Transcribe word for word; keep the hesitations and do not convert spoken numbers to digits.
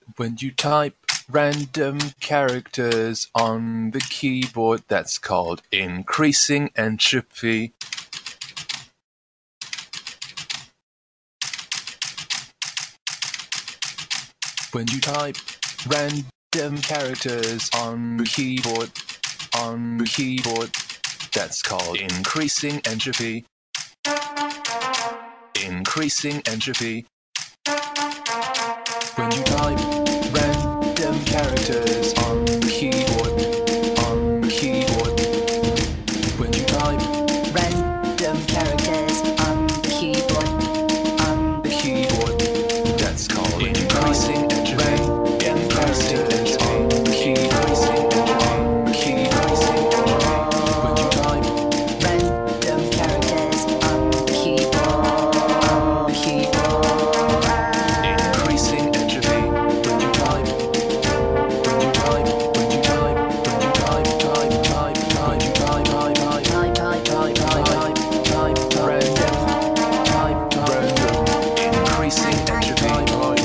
When you type random characters on the keyboard, that's called increasing entropy. When you type random characters on the keyboard, on the keyboard, that's called increasing entropy. Increasing entropy. When you type random characters on the keyboard, on the keyboard. When you type random characters on the keyboard, on the keyboard, that's called increasing entropy. Increasing entropy. Increasing entropy. Increasing entropy. When you type random characters on the keyboard, on the keyboard. Increasing entropy. When you type, when you type, when you type, when you type, type, type, type, type, type, type, type, type, type, type, type, random, type, random, increasing entropy.